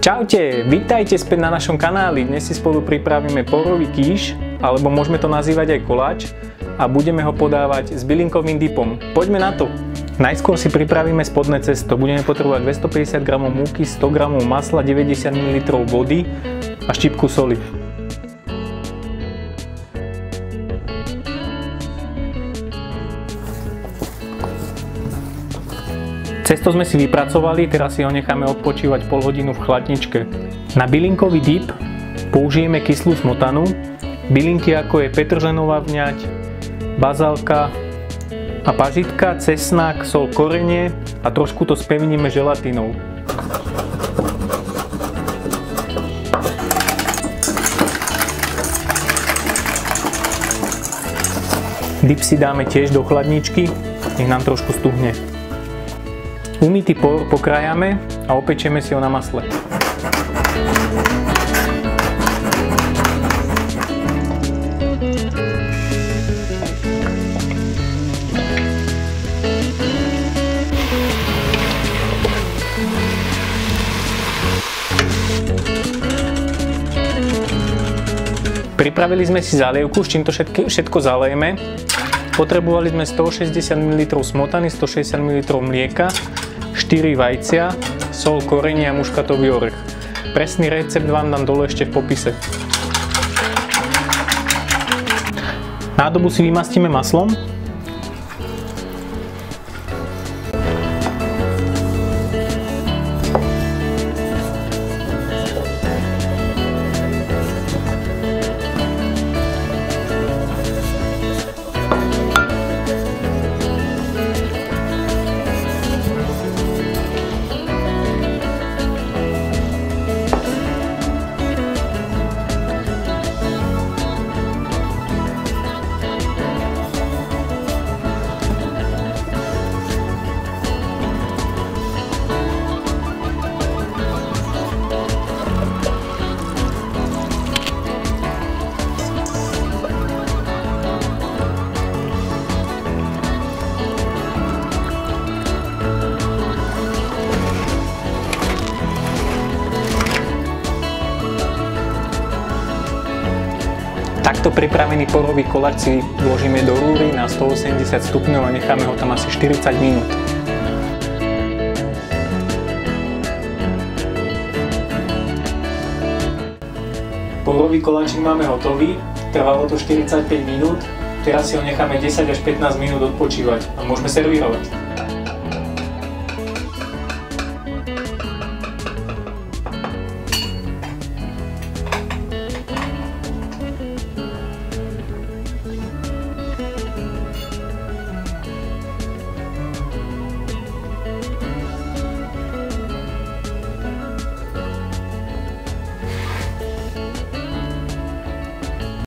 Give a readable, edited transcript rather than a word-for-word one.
Čaute, vítajte späť na našom kanáli. Dnes si spolu pripravíme porový kýš, alebo môžeme to nazývať aj koláč, a budeme ho podávať s bylinkovým dipom. Poďme na to! Najskôr si pripravíme spodné cesto. Budeme potrebovať 250 g múky, 100 g masla, 90 ml vody a štipku soli. Cesto sme si vypracovali, teraz si ho necháme odpočívať pol hodinu v chladničke. Na bylinkový dip použijeme kyslú smotanu, bylinky ako je petržlenová vňať, bazálka a pažitka, cesnak, sol, korenie a trošku to spevníme želatínou. Dip si dáme tiež do chladničky, nech nám trošku stuhne. Umytý por pokrájame a opečieme si ho na masle. Pripravili sme si zalievku, s čím to všetko zalejeme. Potrebovali sme 160 ml smotany, 160 ml mlieka, 4 vajcia, sol, korenie a muškatový orech. Presný recept vám dám dole ešte v popise. Nádobu si vymastíme maslom. Takto pripravený porový koláč si vložíme do rúry na 180 stupňov a necháme ho tam asi 40 minút. Porový koláčik máme hotový, trvalo to 45 minút, teraz si ho necháme 10 až 15 minút odpočívať a môžeme servírovať.